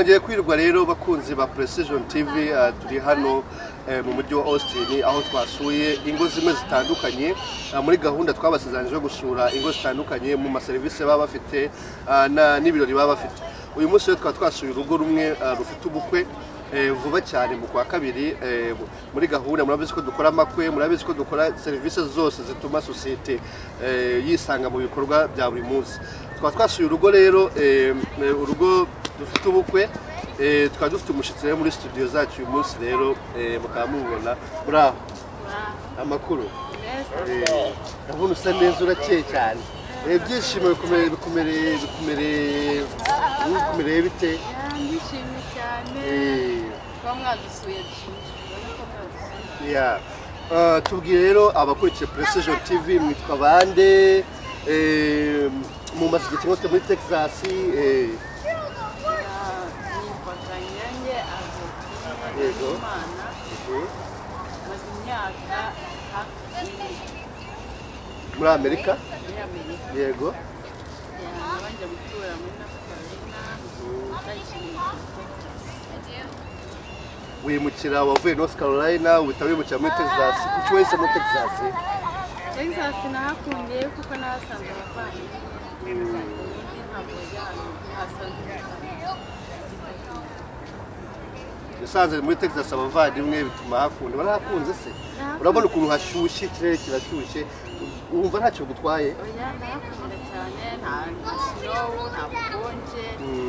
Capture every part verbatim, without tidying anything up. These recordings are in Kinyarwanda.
Mwongeye kwirwa rero bakunzi ba Precision T V turi hano mu mujyi wa Austin aho twasuye ingo zimwe zitandukanye muri gahunda twabasezeranyije gusura ingo zitandukanye mu maserivisi baba bafite n'ibirori baba bafite. Uyu munsi rero twaba twasuye urugo rumwe rufite ubukwe vuba cyane mu kwa kabiri muri gahunda. Murabizi ko dukora amakwe, murabizi ko dukora serivisi zose zituma societe yisanga mu bikorwa bya buri munsi. Twaba twasuye urugo rero urugo dufite ubukwe tukaba dufite umushyitsi rero muri studio zacu uyu munsi rero mukaba mubona bravo amakuru ndabona usa neza urakeye cyane ibyishimo bikumereye bikumereye bikumereye bikumereye bite ndishimye cyane kuba mwadusuye ya tubwire rero abakurikiye Precision T V mwitwa bande mu masjid cyangwa muri Texas yego muri Amerika yego wimukira wavuye North Carolina witawimukira muri Texas kuki wese muri Texas Texas nahakundiye kuko nahasanze abavandimwe ntabwo yano nahasanze Yasanze muri Texas abavandimwe bituma hakunda barahakunze se urabona ukuntu hashyushye ikirere kirashyushye wumva ntacyo gutwaye oya ndahakunda cyane nta snow nta bukonje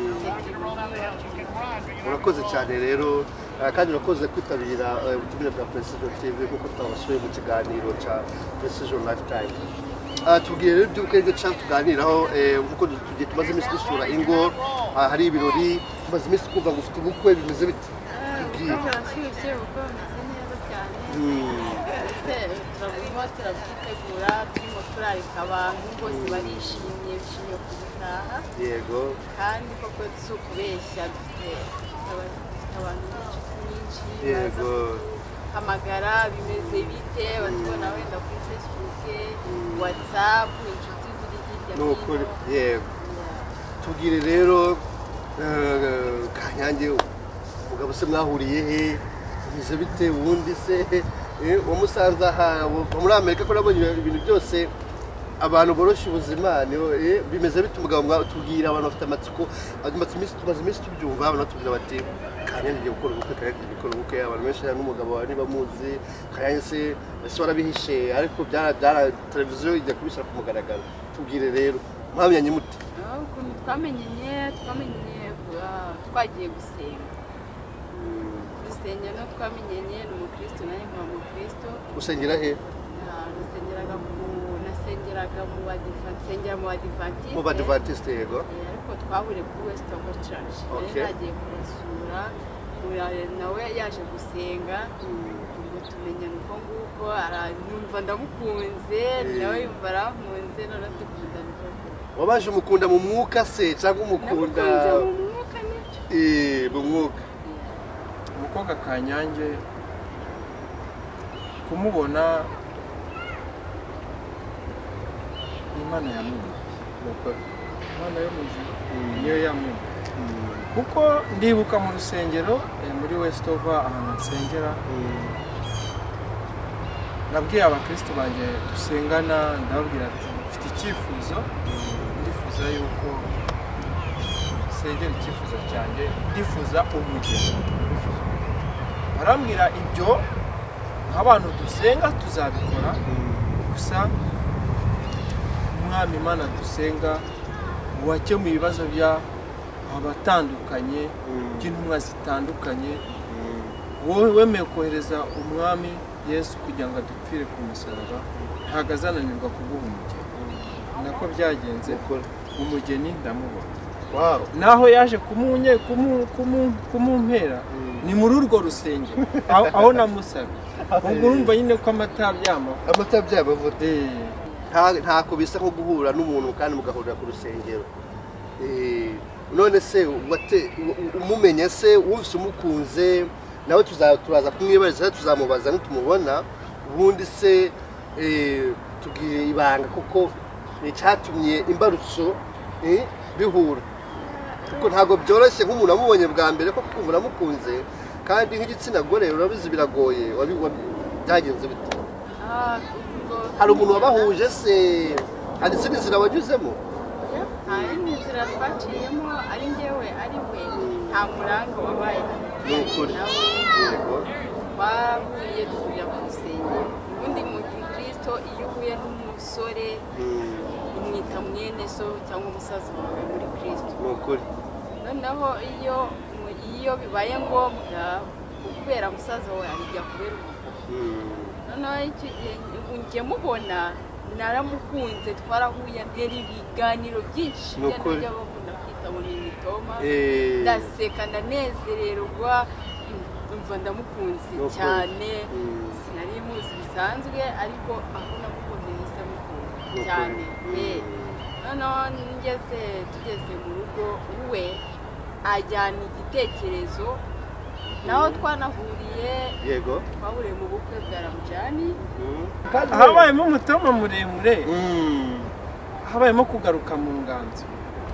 urakoze cyane rero kandi urakoze kwitabira ubutumire bwa Precision T V kuko twabasuye mu kiganiro cya Precision Lifetime. Tubwire rero by'ubwenge cyangwa tuganiraho nkuko tugiye tumaze iminsi dusura ingo hari ibirori tumaze iminsi kumva ngo ufite ubukwe bimeze bite barashyushye kuko bameze neza cyane ese turabona turabyitegura turimo turarika abantu bose barishimye bishimiye kubutaha yego kandi koko si ukubeshya dufite abantu benshi yego hamagara bimeze bite batubona wenda kuri Facebook WhatsApp inshuti ziri hirya no hino yego tubwire rero Kanyange umugabo se mwahuriye he bize bite ubundi se wamusanze aha muri Amerika ko nabonye ibintu byose abantu boroshye ubuzima bimeze bite umugabo tubwira abantu bafite amatsiko amatsiko tumaze iminsi tubyumva abantu tubwira bati Kanyange ngiye gukora ubukwe Kanyange gukora ubukwe abantu benshi n'umugabo wari bamuzi Kanyange se ese warabihishe ariko byara byara televiziyo ijya kubishyira ku mugaragaro tubwire rero mwamenye muti ukuntu twamenye twamenye twagiye gusenga Usengera no twamenyenye n'umukristo naye nkaba umukristo usengera he nasengeraga mu nasengeraga mu badivantiste mu badivantiste mu badivantiste yego ariko twahuriye kuri West of Church nagiye kurasura nawe yaje gusenga ngo tumenye uko nguko aranumva ndamukunze nawe yumva arankunze none dukundana wabaje umukunda mu mwuka se cyangwa umukunda mu mwuka n'icyo eh mu mwuka umukobwa Kanyange kumubona Imana yamuha Imana yo mujuru niyo yamuha kuko ndibuka mu rusengero muri Westover ahantu nsengera nabwiye abakristo banje dusengana ndababwira ati mfite icyifuzo ndifuza yuko sengera icyifuzo cyanjye ndifuza umugeni arambwira ibyo nk'abantu dusenga tuzabikora gusa umwami Imana dusenga wakemuye ibibazo bya abatandukanye by'intumwa zitandukanye wowe wemeye kohereza umwami Yesu kugira ngo adupfire ku musaraba ntabwo azananirwa kuguha umugeni nako byagenze umugeni ndamubona naho yaje kumunye kumumpera ni muri urwo rusengero aho namusabye ubwo urumva nyine ko amatabyama amatabyamavuta ntako bisa nko guhura n'umuntu kandi mugahurira ku rusengero none se umumenye se wumvise umukunze nawe turaza kumwibariza tuzamubaza nitumubona ubundi se tubwire ibanga kuko icyatumye imbarutso bihura kuko ntabwo byoroshye nk'umuntu wamubonye bwa mbere ko kumva uramukunze kandi nk'igitsina gore urabizi biragoye byagenze bite hari umuntu wabahuje se hari izindi nzira wanyuzemo nta yindi nzira twaciyemo ari njyewe ari we nta muranga wabaye ni ukuri yego twahuye tujya ku rusengero ubundi mu Kristo iyo uhuye n'umusore umwita mwene so cyangwa umusaza wawe muri Kristo ni ukuri noneho iyo iyo bibaye ngombwa kubera musaza wawe arijya kubera noneho icyo gihe njye mubona naramukunze twarahuye ntera ibiganiro byinshi njya bakunda kwita ngo ni imitoma ndaseka ndanezererwa umva ndamukunze cyane sinari muzi bisanzwe ariko aho namukunze nise mukunda cyane noneho ngeze tugeze mu rugo we ajyana igitekerezo naho twanahuriye yego twahuriye mu bukwe bwa Ramjani habayemo umutoma muremure habayemo kugaruka mu nganzo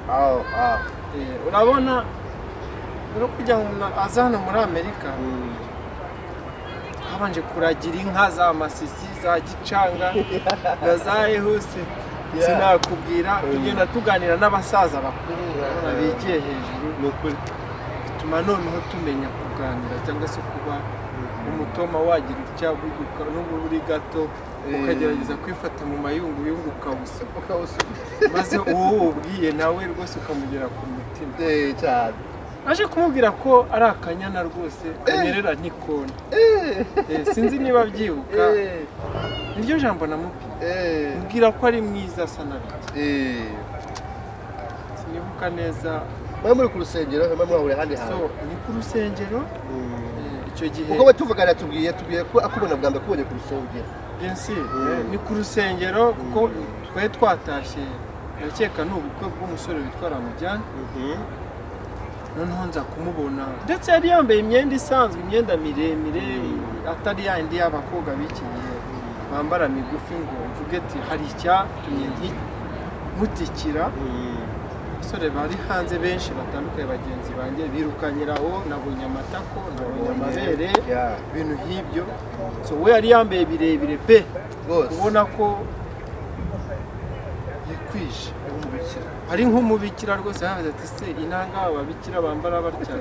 urabona uri kujya aza hano muri Amerika habanje kuragira inka za Masisi za Gicanga na za Ehuse sinakubwira tugenda tuganira n'abasaza bakuru bigiye hejuru n'ukuri bituma noneho tumenya kuganira cyangwa se kuba umutoma wagira icyabuguka n'uburi gato ukagerageza kwifata mu mayungu yunguka ukabusa maze uwo ubwiye nawe rwose ukamugera ku mutima cyane aje kumubwira ko ari akanyana rwose kanyerera ntikona sinzi niba byibuka niryo jambo namubwiye mbwira ko ari mwiza asa nabiki sinibuka neza bari muri ku rusengero hanyuma mwahuriye ahandi hantu ni ku rusengero icyo gihe kuko batuvugana tubwiye tubwiye ko akubona bwa mbere kubonye ku rusengero bensi ni ku rusengero kuko twari twatashye ndakeka ni ubukwe bw'umusore witwa Ramujyana noneho nza kumubona ndetse yari yambaye imyenda isanzwe imyenda miremire atari yandi y'abakobwa b'iki gihe bambara migufi ngo mvuge ati hari icyatumye ntimutikira abasore bari hanze benshi batandukanye bagenzi banjye birukanyiraho nabonye amatako nabonye amabere ibintu nk'ibyo so we yari yambaye birebire pe ubona ko yikwije ari nk'umubikira rwose yavuze ati se inanga ababikira bambara batyara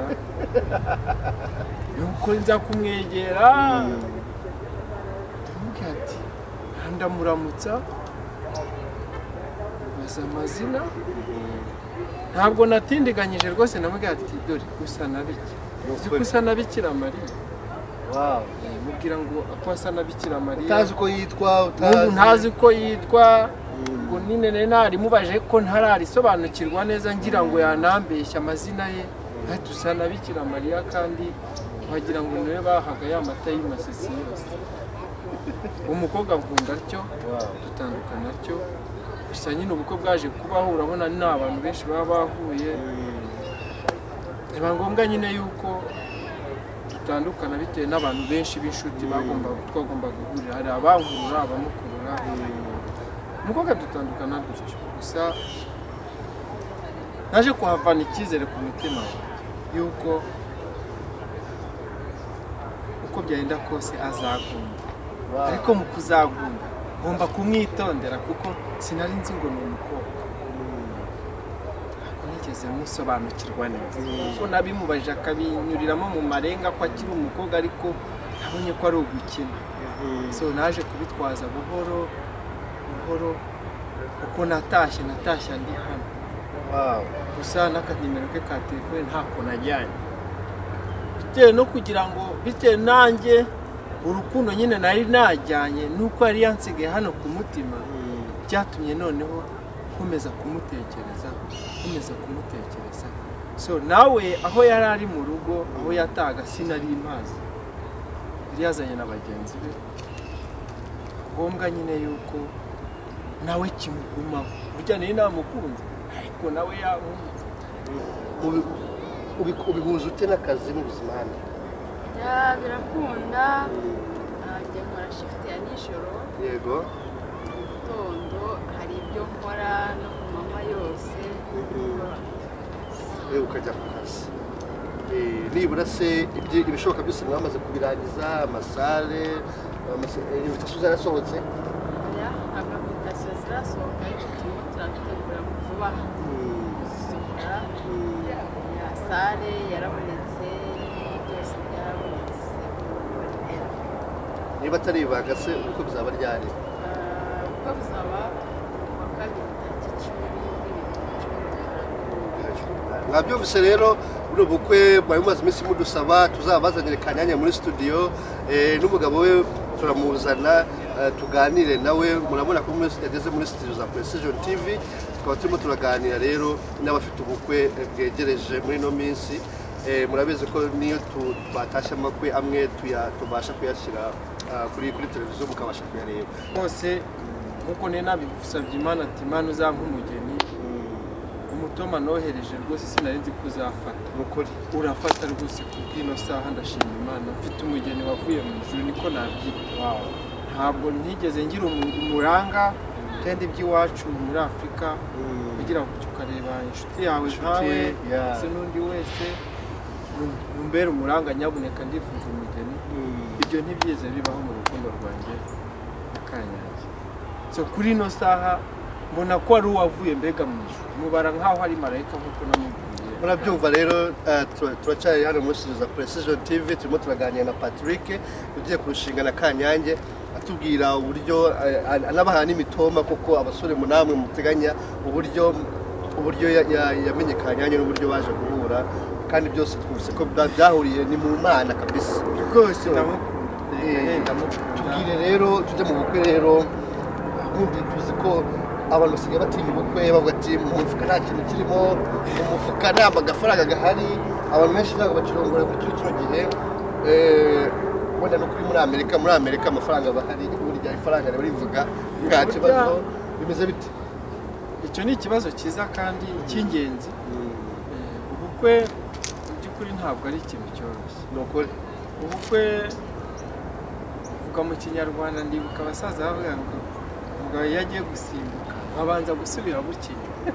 nuko nza kumwegera ndamubwira ati ndamuramutsa baza amazina ntabwo natindiganyije rwose namubwira ati dore usa na biki uzi ko usa na Bikira Mariya mubwira ngo ko asa na Bikira Mariya utazi uko yitwa ntazi uko yitwa ngo nine nari mubaje ko ntararisobanukirwa neza ngira ngo yanambeshya amazina ye ati usa na Bikira Mariya kandi wagira ngo niwe bahaga ya mata y'Imasisi yose umukobwa nkunda atyo dutandukana atyo gusa nyine ubukwe bwaje kubaho urabona ni abantu benshi baba bahuye biba ngombwa nyine yuko dutandukana bitewe n'abantu benshi b'inshuti bagomba twagomba guhurira hari abankurura abamukurura umukobwa dutandukana gutyo gusa naje kuhavana icyizere ku mutima yuko uko byagenda kose azagunda ariko mu kuzagunda ngomba kumwitondera kuko sinari nzi ngo ni umukobwa nigeze musobanukirwa neza kuko nabimubajije akabinyuriramo mu marenga ko akiri umukobwa ariko nabonye ko ari ugukina so naje kubitwaza buhoro buhoro uko natashye natashye ndi hano gusa n'akanimero ke ka telefone ntako najyanye bitewe no kugira ngo bitewe nanjye urukundo nyine nari najyanye nuko yari yansigaye hano ku mutima byatumye noneho nkomeza kumutekereza nkomeza kumutekereza so nawe aho yari ari mu rugo aho yataga sinari impazi yari yazanye na bagenzi be ngombwa nyine yuko nawe kimugumaho burya nari namukunze ariko nawe yakunze ubihuza ute n'akazi mu buzima hano birakunda njya nkora shift ya nijoro yego mu gitondo hari ibyo nkora no ku manywa yose ukajya ku kazi nibura se ibishoboka byose mwamaze kubirangiza amasale invitation zarasohotse invitation zirasohoka ariko turimo turategura vuba gusohora ya sale yarabonetse byose byarabonetse niba atari ibanga se uko bizaba ryari uko bizaba kuwa kabiri tariki cumi mwabyumvise rero buno bukwe bari mumaze iminsi mudusaba tuzabazanire Kanyanya muri studio n'umugabo we turamuzana tuganire nawe murabona ko yageze muri studio za Precision T V tukaba turimo turaganira rero n'abafite ubukwe bwegereje muri no minsi murabizi ko niyo tubatasha amakwe amwe tubasha kuyashyira kuri kuri televiziyo mukabasha kuyareba bose nkuko ne nabigusabye Imana ati Imana uzampa umugeni umutoma nohereje rwose sinarenze kuzafata nukuri urafata rwose kubwino saha ndashima Imana mfite umugeni wavuye mu ijuru niko nabyita wow ntabwo ntigeze ngira umuranga kandi by'iwacu muri Afrika kugira ngo ukareba inshuti yawe nkawe se nundi wese umbere umuranga nyabuneka ndifuza umugeni ibyo ntibyize bibaho mu rukundo rwanjye Kanyanya so kuri no saha mbona ko ari uwavuye mbega mu ijuru mubara nkaho ari marayika nkuko namubwiye murabyumva rero turacyari hano muri studio za Precision T V turimo turaganira na Patrick ugiye kurushinga na Kanyange atubwira uburyo anabaha n'imitoma kuko abasore munamwe muteganya uburyo uburyo yamenye Kanyange n'uburyo baje guhura kandi byose twumvise ko byahuriye ni mu Mana kabisa rwose ndamukunda tubwire rero tujye mu bukwe rero ubundi tuzi ko abantu basigaye batinya ubukwe bavuga ati mu mufuka nta kintu kirimo mu mufuka nta magafaranga gahari abantu benshi ntabwo bakirongora ku cyo kino gihe wenda no kuri muri Amerika muri Amerika amafaranga bahari burya ifaranga rero rivuga nta kibazo bimeze bite icyo ni ikibazo cyiza kandi cy'ingenzi ubukwe mu by'ukuri ntabwo ari ikintu cyoroshye ni ukuri ubukwe uvuga mu kinyarwanda ndibuka abasaza bavuga ngo umugabo iyo agiye gusimbuka abanza gusubira buke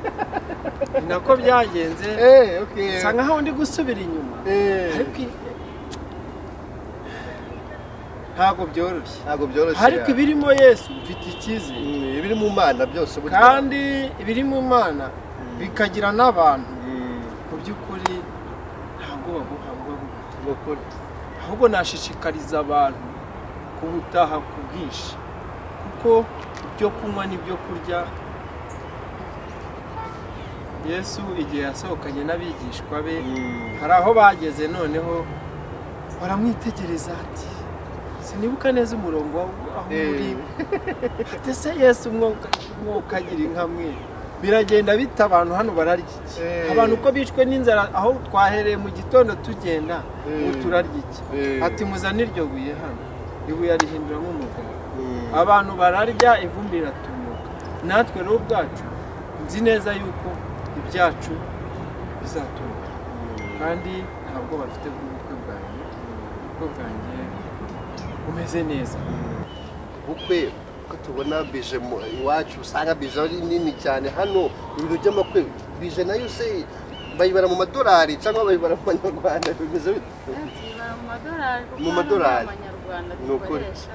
ni nako byagenze nsa nkaho ndi gusubira inyuma ariko ntabwo byoroshye ntabwo byoroshye ariko ibirimo Yesu mfite icyizere ibiri mu Mana byose kandi ibiri mu Mana bikagira n'abantu mu by'ukuri ntabwo baguhabwa ukuri ahubwo nashishikariza abantu kubutaha ku bwinshi kuko ibyo kunywa n'ibyo kurya Yesu igihe yasohokanye n'abigishwa be hari aho bageze noneho baramwitegereza ati sinibuka neza umurongo aho muri ese Yesu mwokagira inka mwe biragenda bita abantu hano bararya iki abantu uko bicwe n'inzara aho twahereye mu gitondo tugenda ngo turarya iki ati muzane iryo buye hano ibuye arihinduramo umugabo abantu bararya ivumbi riratumuka natwe rero ubwacu nzi neza yuko ibyacu bizatumuka kandi ntabwo bafite ubukwe bwanjye ubukwe bwanjye umeze neza ubukwe ko tubona bije iwacu usanga bije ari nini cyane hano ibintu by'amakwe bije nayo se bayibara mu madolari cyangwa bayibara mu Banyarwanda bimeze bite mu madolari dukoresha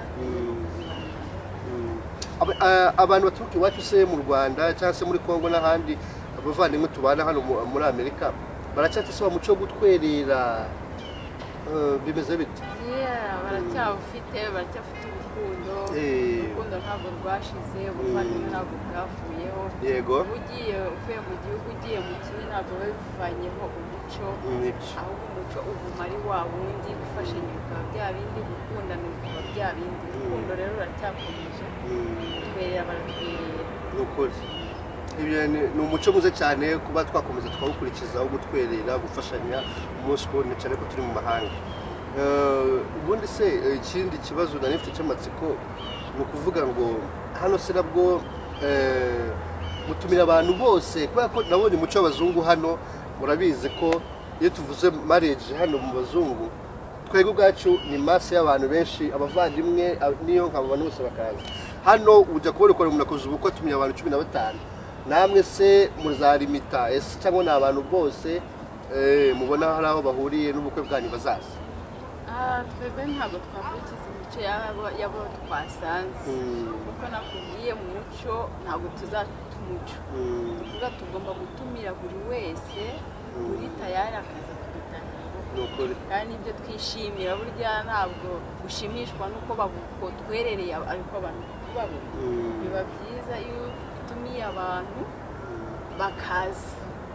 abantu baturuka iwacu se mu Rwanda cyangwa se muri Kongo n'ahandi abavandimwe tubana hano muri Amerika baracyatse umuco wo gutwerera bimeze bite baracyafite baracyafite urukundo urukundo ntabwo rwashize ubuvandimwe ntabwo bwavuyeho yego ugiye uvuye mu gihugu ugiye mu kindi ntabwo bivanyeho umuco ahubwo umuco uguma ari wa wundi gufashanya bikaba bya bindi gukundana bikaba bya bindi urukundo rero ruracyakomeje twerera baratwerera ni ukuri ni umuco mwiza cyane kuba twakomeza twawukurikizaho gutwerera gufashanya umunsi ku wundi cyane ko turi mu mahanga ubundi se ikindi kibazo nari mfite cy'amatsiko ni ukuvuga ngo hano se nabwo mutumira abantu bose kubera ko nabonye umuco w'abazungu hano murabizi ko iyo tuvuze marriage hano mu bazungu twebwe ubwacu ni masse y'abantu benshi abavandimwe niyo nk'abo bantu bose bakaza hano ujya kubona ukuntu umuntu akoze ubukwe atumiye abantu cumi na batanu namwe se muzarimita ese cyangwa ni abantu bose eh mubona hari aho bahuriye n'ubukwe bwanyu bazaza ah twebwe ntabwo twakurikiza imico yabo yabo twasanze kuko nakubwiye mu muco ntabwo tuzata umuco tuvuga tugomba gutumira buri wese buri tayari akaza kudutangira kandi ibyo twishimira burya ntabwo gushimishwa nuko bakotwerereye ariko abantu babona biba byiza iyo utumiye abantu bakaza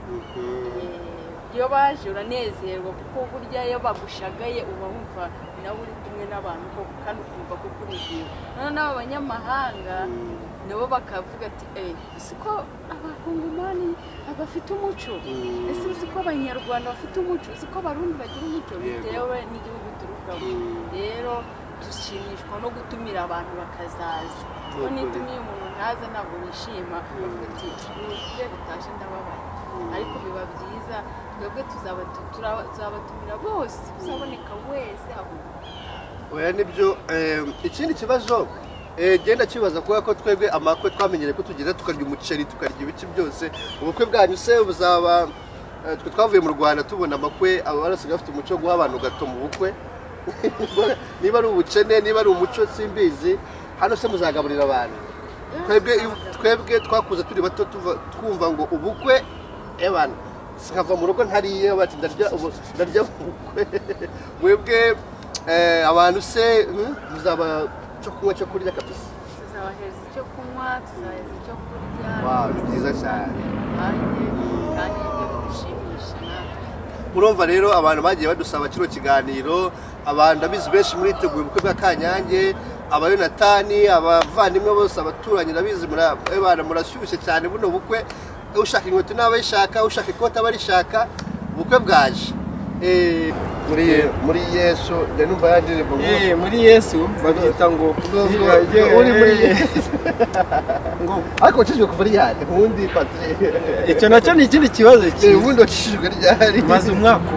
iyo baje uranezerwa kuko burya iyo bagushagaye uba wumva nawe uri kumwe n'abantu kandi ukumva ko kuriziwe noneho abanyamahanga nabo bakavuga ati eh siko abakongomani abafite umuco ese siko abanyarwanda bafite umuco siko abarundi bagira umuco bitewe n'igihugu turukamo rero dushimishwa no gutumira abantu bakazaza ko nitumiye umuntu ntaza ntabwo nishima bavuga ati ugiye gutaje ndababaye ariko biba byiza twebwe tuzabatumira bose uzaboneka wese aho oya nibyo ikindi kibazo genda kibaza kuba ko twebwe amakwe twamenyere ko tugenda tukarya umuceri tukarya ibiki byose ubukwe bwanyu se buzaba twe twavuye mu Rwanda tubona amakwe abarasiga bafite umuco guha abantu gato mu bukwe niba ari ubukene niba ari umuco simbizi hano se muzagaburira abantu twebwe twebwe twakuze turi bato twumva ngo ubukwe ebana sikava mu rugo ntariye bati ndarya ndarya ubukwe mwebwe abantu se muzaba cyo kunywa cyo kurya kabisa tuzabaheza icyo kunywa tuzaheza icyo kurya wow byiza cyane kandi ibyo bidushimisha urumva rero abantu bagiye badusaba kino kiganiro abantu abizi benshi muri teguye ubukwe bwa Kanyange abayonatani abavandimwe bose abaturanyi nabizi murabana murashyushye cyane buno bukwe ushaka inkweto n'abayishaka ushaka ikoti abarishaka ubukwe bwaje eh muri muri Yesu je numva yandire ngo eh muri Yesu babyita ngo uri muri ngo ariko cyo kuva ryari ubundi patri icyo nacyo ni ikindi kibazo cyiza ubundi ocishijwe ryari maze umwaka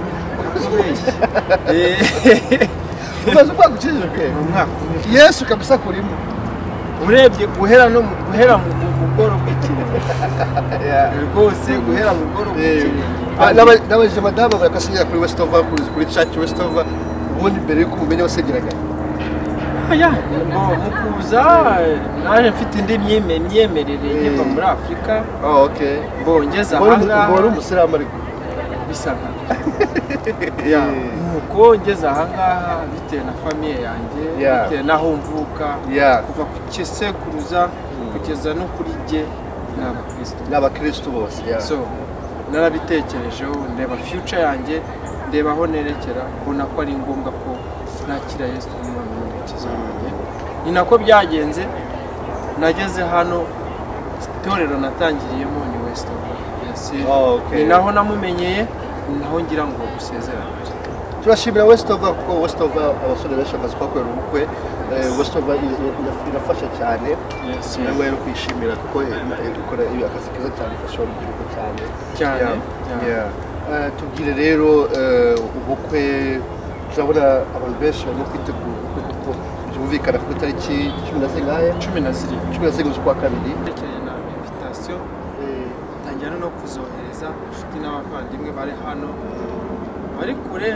eh maze umwaka ucishijwe umwaka Yesu kabisa kurimo urebye guhera no guhera mu bworo bw'ikirenge rwose guhera mu bworo bw'ikirenge n'abaje madama bakasinyira kuri Westova kuri church Westova ubundi mbere yuko umenya wasengeraga aya mukuza naje mfite indi myemerere ngiva muri Afrika oh okay bongeza hanga bori umusiramu ariko bisanga ya nuko ngeza hanga bitewe na famille yanjye bitewe naho mvuka kuva ku kisekuruza kugeza no kuri je n'abakristo n'abakristo bose so narabitekerejeho ndeba future yanjye ndeba aho nerekera ubona ko ari ngombwa ko nakira Yesu n'umwana w'umukiza wanjye ni nako byagenze nageze hano itorero natangiriyemo ni Westova ni naho namumenyeye naho ngira ngo gusezerana turashimira Westova kuko Westova abasore benshi bakazi kwakorera ubukwe Westova irafasha cyane nawe rero kwishimira kuko ikora akazi keza cyane ifasha urubyiruko cyane cyane tubwire rero ubukwe turabona abantu benshi barimo kwitegura ubukwe kuko byumvikana ku itariki cumi na zingahe cumi na zirindwi cumi na zirindwi z'ukwa kabiri yerekeye na invitation tangira no kuzohereza inshuti n'abavandimwe bari hano bari kure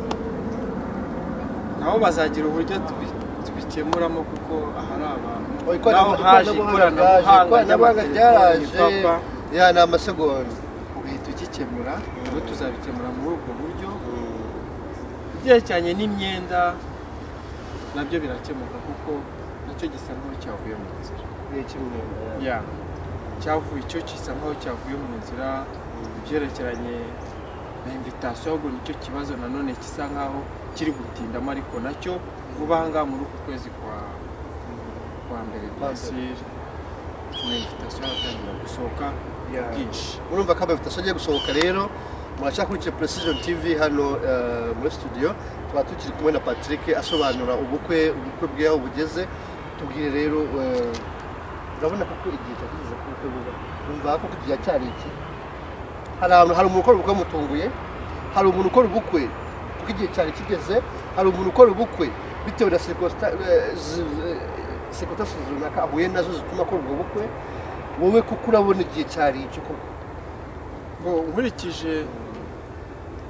nabo bazagira uburyo tubikemuramo kuko ahari abantu naho haje ikoranabuhanga ryaraje ya ni amasegonda ugahita ugikemura nabo tuzabikemura muri ubwo buryo ibyerekeranye n'imyenda nabyo birakemuka kuko nacyo gisa nkaho cyavuye mu nzira ya cyavuye icyo gisa nkaho cyavuye mu nzira ibyerekeranye na invitation ahubwo nicyo kibazo nanone kisa nkaho kiri gutindamo ariko nacyo vuba ahangaha muri uku kwezi kwa kwa mbere basire na invitation yatangira gusohoka bwinshi urumva ko invitation agiye gusohoka rero muracakurikiye Precision T V hano muri studio tuba tukiri kumwe na Patrick asobanura ubukwe ubukwe bwe aho bugeze tubwire rero urabona ko igihe cyageze ku bukwe buba urumva ko igihe cyari iki hari hari umuntu ukora ubukwe mutunguye hari umuntu ukora ubukwe kuko igihe cyari kigeze hari umuntu ukora ubukwe bitewe na circonstances runaka ahuye nazo zituma akora ubwo bukwe wowe kuko urabona igihe cyari icyo koko ngo nkurikije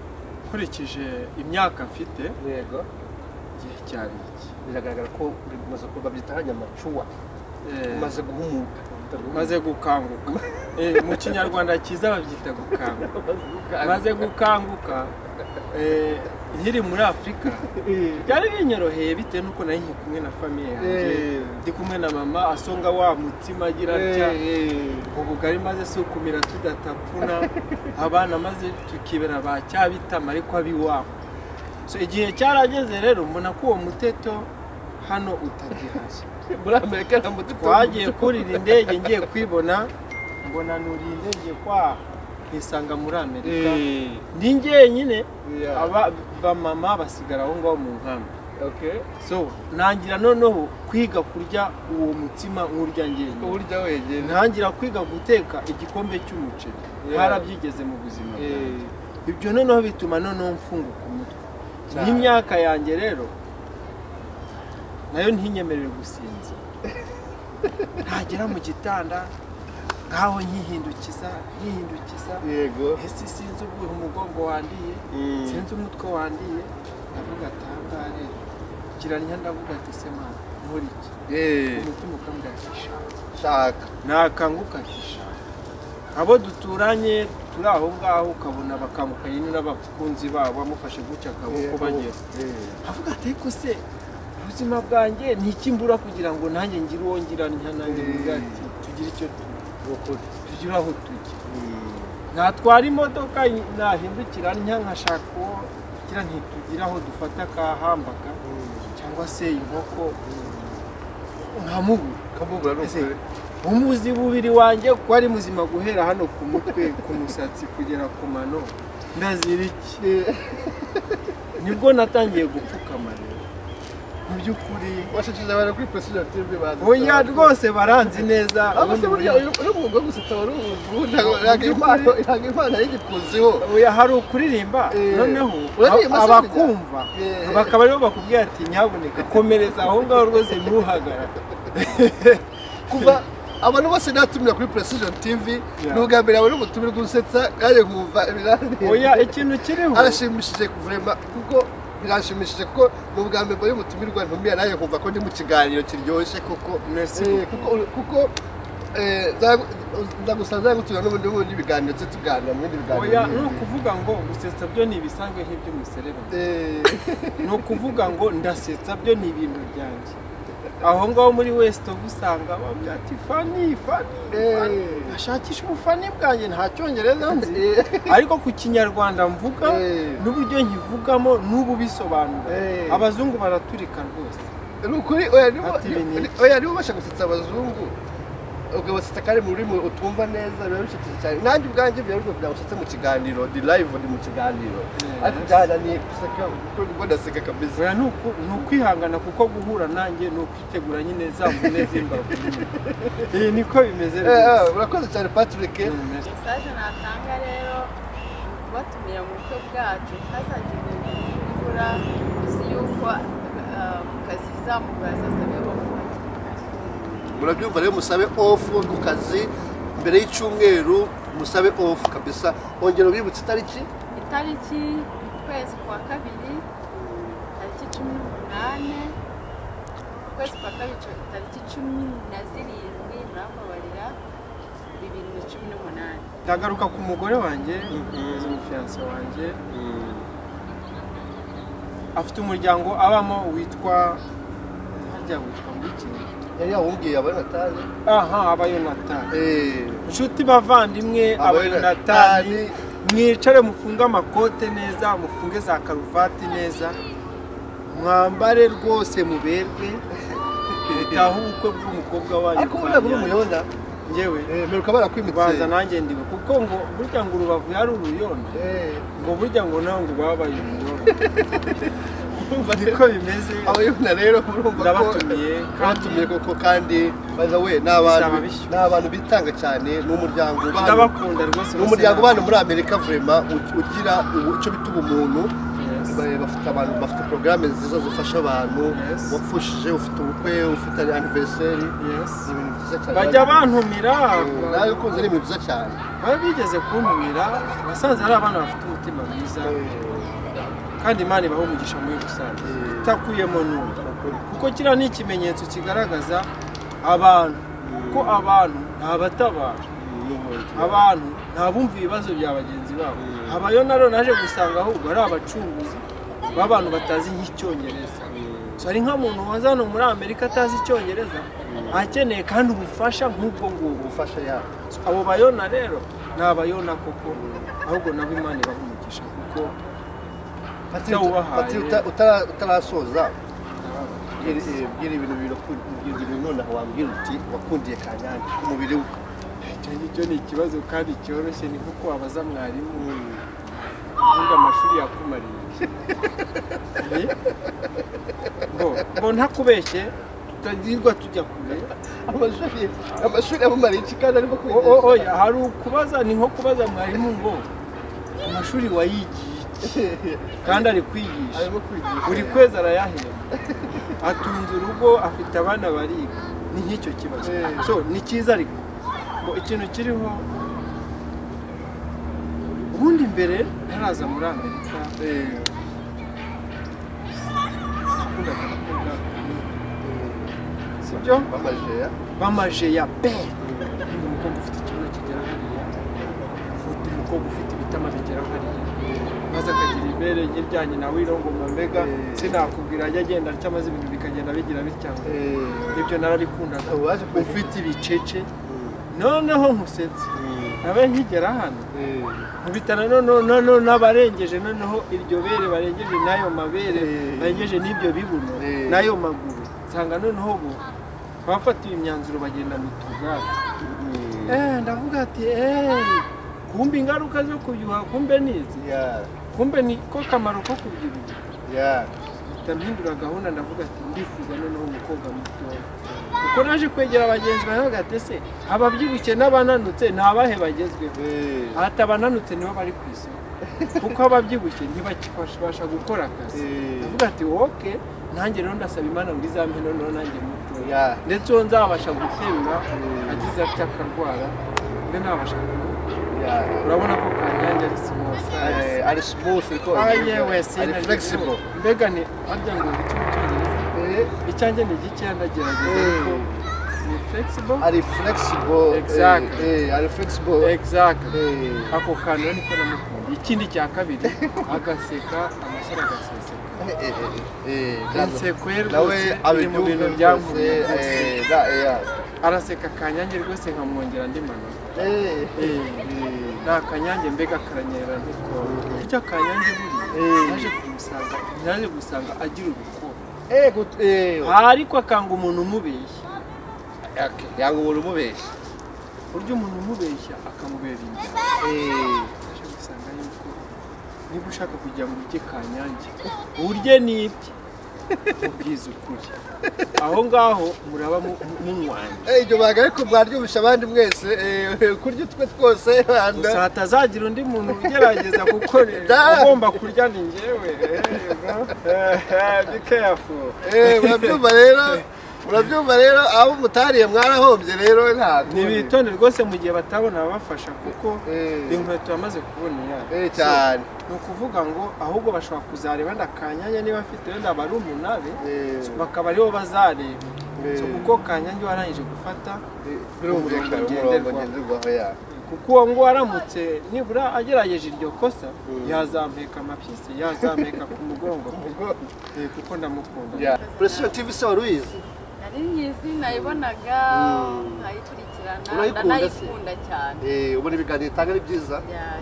nkurikije imyaka mfite yego igihe cyari iki biragaragara ko uri kumaze kuba byitahanya amacuwa umaze guhumuka maze gukanguka mu kinyarwanda cyiza babyita gukanguka maze gukanguka nkiri muri Afurika byari binyoroheye bitewe nuko nari nkiri kumwe na famiye yanjye ndi kumwe na mama asonga wa mutima agira atya ubugari maze si ukumira tudatapfuna abana maze tukibera ba cyabitama ariko abiwabo so igihe cyarageze rero mbona ko uwo muteto hano utagihaje muri Amerika na muteto twagiye kurira indege ngiye kwibona mbona nuriye indege kwa nisanga muri Amerika ndi njyenyine aba bamama basigara aho ngaho mu nkambi okay so nangira noneho kwiga kurya uwo mutima nk'urya njyenyine urya wenyine ntangira kwiga guteka igikombe cy'umuceri harabyigeze mu buzima bwanjye ibyo noneho bituma noneho mfunguka umutwe n'imyaka yanjye rero nayo ntinyemerere gusinza ntagera mu gitanda ngaho nyihindukiza nyihindukiza yego ese sinzi ubwo umugongo wandiye sinzi umutwe wandiye ndavuga atangare kiranya ndavuga ati sema muri iki eh umutima ukambwakisha shaka nakanguka kisha abo duturanye turi aho ngaho ukabona bakamukanye n'abakunzi babo bamufashe gucya akaboko bagiye avuga ati ko se ubuzima bwanjye ntikimbura kugira ngo nanjye ngire uwo ngira nanjye mugati tugire icyo tugira aho tujya natwara imodoka nahindukira ntya nkashaka uwo kugira ntitugira aho dufata akahambaka cyangwa se inkoko nkamubura kamubura n'ukuri umuzi bubiri wanjye ko ari muzima guhera hano ku mutwe ku musatsi kugera ku mano ndazira iki nibwo natangiye gupfukama rero mu by'ukuri washakije abantu kuri Precision T V bazi oya rwose baranzi neza abase burya uri mu ngo gusetsa wari uvuga impano iranga impano y'igikuziho oya hari ukuririmba noneho abakumva bakaba rero bakubwira ati nyaboneka komereza aho ngaho rwose ntuhagara kuva abantu bose natumira kuri Precision T V n'ugambira abantu mutumira gusetsa kandi nkumva birane oya ikintu kiriho arashimishije kuvurema kuko birashimishije kuko n'ubwambe bari mutumirwa ntumira nayo kumva ko ndi mu kiganiro kiryoshye kuko kuko kuko eh ndagusanza gutura n'ubundi bundi biganiro cyo tuganira mu bindi biganiro oya no kuvuga ngo gusetsa byo ni ibisanzwe nk'iby'umuserero eh no kuvuga ngo ndasetsa byo ni ibintu byanjye aho ngaho muri West usanga babyati fani fani ashakisha ubufani bwanjye nta cyongereza nzi ariko ku kinyarwanda mvuga n'uburyo nkivugamo n'ubu bisobanura abazungu baraturika rwose n'ukuri oya nibo oya nibo bashaka gusetsa abazungu ubwo basita kare muri mu utumva neza rero bishitse cyane nanjye ubwanjye byaruko byagusetse mu kiganiro di live ndi mu kiganiro ariko byana ni kuseka kuko ngo ndaseka kabisa oya nuko nukwihangana kuko guhura nanjye no kwitegura nyine zambune zimbavu eh niko bimeze eh urakoze cyane Patrick message natanga rero batumira mu bukwe bwacu hazagirwe ibura uzi yuko kazi zamugura zasabe bavuga murabyumva rero musabe off ku kazi mbere y'icyumweru musabe off kabisa ongera ubibutse itariki itariki kwezi kwa kabiri tariki cumi n'umunani kwezi kwa kabiri tariki cumi na zirindwi nababarira bibiri na cumi n'umunani ndagaruka ku mugore wanjye umufiance wanjye afite umuryango abamo witwa harya witwa ngiki yari yawumbwiye abayonatani aha abayonatani eh inshuti bavandimwe abayonatani mwicare mufunga amakote neza mufunge za karuvati neza mwambare rwose muberwe taho ubukwe bw'umukobwa wanyu ariko buri umuyonda ngewe eh meruka barakwimitse baza nanjye ndiwe kuko ngo burya ngo urubavu yari uruyonda eh ngo burya ngo naho ngo babaye umuyonda umva niko bimeze abayona rero urumva ko batumiye batumiye koko kandi baza we n'abantu n'abantu bitanga cyane n'umuryango ndabakunda rwose n'umuryango bana muri Amerika vraiment ugira ubuco bituma umuntu bafite abantu bafite programme nziza zifasha abantu wapfushije ufite ubukwe ufite anniversary ibintu byiza cyane bajya bantumira nawe ukunze n'ibintu byiza cyane baba bigeze kuntumira basanze ari abana bafite umutima mwiza kandi Imana ibaho umugisha muri rusange itakuyemo n'undi, kuko kiriya ni ikimenyetso kigaragaza abantu ko abantu nta batabara, abantu nta bumva ibibazo bya bagenzi babo. Habayo naro naje gusanga ahubwo ari abacunguzi b'abantu batazi nk'icyongereza. So ari nka muntu waza hano muri Amerika atazi icyongereza akeneye kandi ubufasha nk'ubwo ngubwo ubufasha yabo. Abo bayona rero ni abayona koko, ahubwo nabo Imana ibaha umugisha kuko utarasoza bwira ibintu bibiri noneho wambwira uti wakundiye Kanyange umubiri we. Icyo ni ikibazo kandi cyoroshye, ni nkuko wabaza mwarimu ubundi amashuri yakumariye ngo ntakubeshye tutagirwa tujya kure. Amashuri yamumariye iki kandi arimo kwigisha? Oya, hari ukubaza, ni nko kubaza mwarimu ngo amashuri wayigiye kandi ari kwigisha, buri kwezi arayahera, atunze urugo, afite abana bariga. Ni nk'icyo kibazo. So ni cyiza ariko ngo ikintu kiriho ubundi mbere ntaraza muri Amerika sibyo bamajeya bamajeya pe umukobwa ufite ikibazo kigera hariya, ufite umukobwa ufite ibitama bigera hariya, maze akagira ibere ry'iryanyi nawe irongoma, mbega sinakubwira ajya agenda cyamaze ibintu bikagenda bigira bityango. Ibyo narabikundaga. Ufite ibicece noneho nkusetse nawe nkigera hano nkubitana noneho n'abarengeje, noneho iryo bere barengeje n'ayo mabere barengeje n'ibyo bibuno n'ayo maguru, nsanga noneho bo bafatiye imyanzuro bagenda mu tugare. Ndavuga ati kumbe ingaruka zo kubyuha kumbe nizi, kumbe ni ko kamaro ko kubyibuha. Mpindura gahunda ndavuga ati ndifuza noneho umukobwa mutoya, kuko naje kwegera abagenzi bavuga ati ese ababyibushye n'abananutse ntabahe bagezweho. Ati abananutse nibo bari ku isoko, kuko ababyibushye ntibakifasha gukora akazi. Ndavuga ati oke, nanjye rero ndasaba Imana ngo izampe noneho nanjye mutoya, ndetse uwo nzabasha guterura agize atya akarwara mbe nabasha kumukora. Urabona ko Kanyange ari smooth, ari smooth ko ari flexible. Mbega ni arya ngo iki mu cyongereza icyanjye ni gike ndagerageza ko ni flexible, ari flexible. Exactly. Ari flexible. Exactly. Ako kantu niko namukunda. Ikindi cya kabiri agaseka, amasara agaseseka. Nawe ari mu bintu byankuye. Araseka Kanyange rwose nkamwongera ndi manota. Nta Kanyange mbega karanyera ntiko. Icyo Kanyange buri naje kumusanga, naje gusanga agira ubukora. Ariko akanga umuntu umubeshya. Yanga umuntu umubeshya. Uryo umuntu umubeshya akamubera injya. Naje gusanga yuko niba ushaka kugira ngo ujye Kanyange urye n'ibye ubwiza ukuri, aho ngaho muraba munywanya. Ibyo baga ariko mwaryubisha abandi mwese kurya utwe twose handa. Gusa hatazagira undi muntu ugerageza gukorera, ugomba kurya ni njyewe. Be careful. Murabyumva rero, murabyumva rero abo mutariye mwarahombye rero ntabwo. Nibitonde rwose mu gihe batabona abafasha, kuko inkweto yamaze kubona ya cyane. Ni ukuvuga ngo ahubwo bashobora kuzareba nda Kanyange niba afite wenda bari umunabe bakaba aribo bazareba. Kuko Kanyange warangije gufata birumvikana ngenderwaho ya, kuko uwo ngo aramutse nibura agerageje iryo kosa yazampeka amapyisi, yazampeka ku mugongo kuko ndamukunda. Precision T V se waruyizi? Nari nyizi, nayibonaga nkayikurikirana, ndanayikunda cyane. Ubona ibiganiro itanga ari byiza?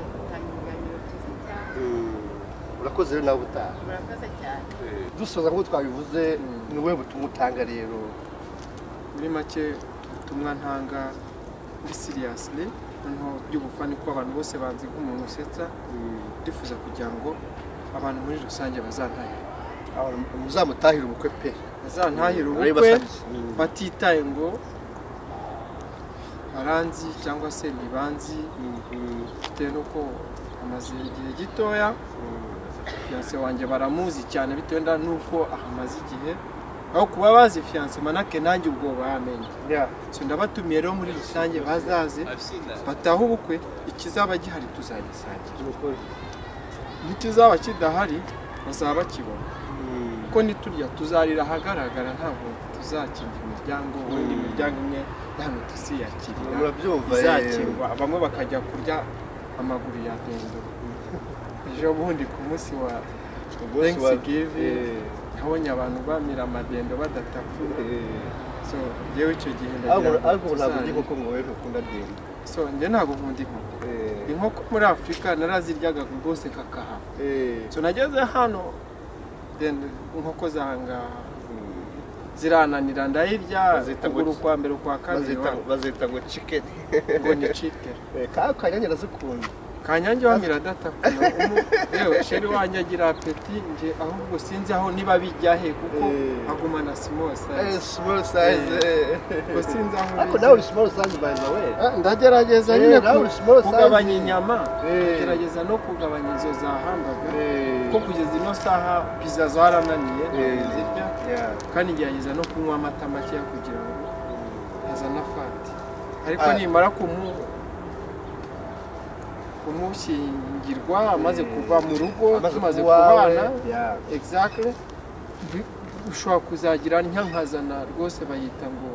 Urakoze rero nawe utaha. Urakoze cyane. Dusoza nk'uko twabivuze, ni wowe butumwa utanga rero? Muri make ubutumwa ntanga ni seriously, nko by'ubufani ko abantu bose banzi nk'umuntu usetsa. Ndifuza kugira ngo abantu muri rusange bazantahire, muzamutahire ubukwe pe, bazantahire ubukwe batitaye ngo baranzi cyangwa se ntibanzi, bitewe nuko amaze igihe gitoya. Fiancé wanjye baramuzi cyane bitewe nda nuko ahamaze igihe, aho kuba bazi fiancé manake nanjye ubwo bamenye. So ndabatumiye rero muri rusange bazaze bataha ubukwe, ikizaba gihari tuzagisangira, nikizaba kidahari bazaba bakibona kuko niturya tuzarira ahagaragara ntabwo tuzakinga imiryango wenda imiryango imwe hano tuziyakirira izakirwa bamwe bakajya kurya amaguru ya dendo ejo bundi ku munsi wa Thanksgiving nabonye abantu bamira amadendo badatapfuye so yewe icyo gihe ariko ntabwo ndi koko ngo wewe ukunda dendo so njye ntabwo nkunda inkoko inkoko muri Afurika naraziryaga rwose kakaha so nageze hano inkoko zangaha zirananira ndayirya ukuguru kwa mbere kwa kabiri bazita ngo chicken ngo ni chicken ka kanyange nazikunda kanyange wamira datapfuye yewe sheri wanjye agira apeti nje ahubwo sinzi aho niba bijya he kuko agumana small size small size ko sinzi aho ariko nawe small size by the way ndagerageza nyine kugabanya inyama ndagerageza no kugabanya izo za hamburger ko kugeza ino saha pizza zarananiye zirya kandi ngerageza no kunywa amata make kugira ngo azana fat ariko nimara kumu kumushyingirwa amaze kuva mu rugo tumaze kubana exactly ushobora kuzagira nyankazana rwose bayita ngo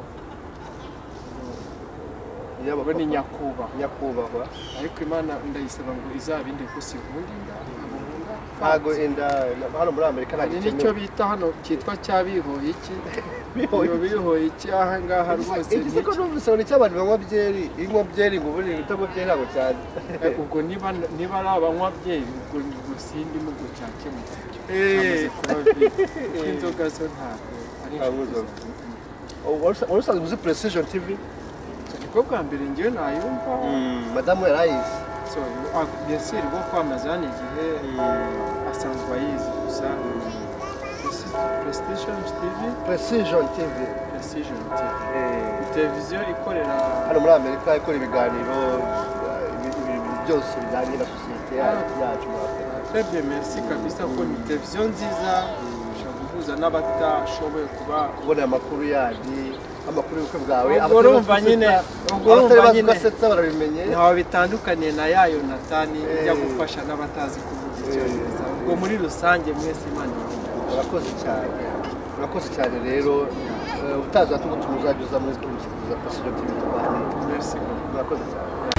yaba ni nyakubahwa nyakubahwa ariko Imana ndayisaba ngo izabinde ko sinkunda ntago enda hano muri Amerika nta nicyo bita hano cyitwa cyabihoye iki bihoye iki aha ngaha rwose iki ko numvise ngo cy'abantu banywa byeri inywa byeri ngo buri bitabo byeri ntabwo cyane ubwo niba niba ari abanywa byeri ubwo gusindi mu gucake mu cyo eh inzoga zo ntabwo ari urusanzwe uzi Precision T V niko bwa mbere ngiye nayumva madamu yarayizi so bien sûr bwo kwamazana igihe asanzwe ayizi gusa Precision T V Precision T V Precision T V televiziyo ikorera hano muri Amerika ikora ibiganiro ibintu byose bijyanye na sosiyete yacu muri Afurika. Très bien, merci kabisa ko ni televiziyo nziza ushobora guhuza n'abatashoboye kuba kubona amakuru yandi amakuru y'ubukwe bwawe urumva nyine urumva nyine basetsa barabimenye ntaho bitandukaniye na yayo Natani ijya gufasha n'abatazi kuvuga icyongereza ubwo muri rusange mwese Imana urakoze cyane urakoze cyane rero utaza tugutumuza uza muri za Precision T V tubane merci urakoze cyane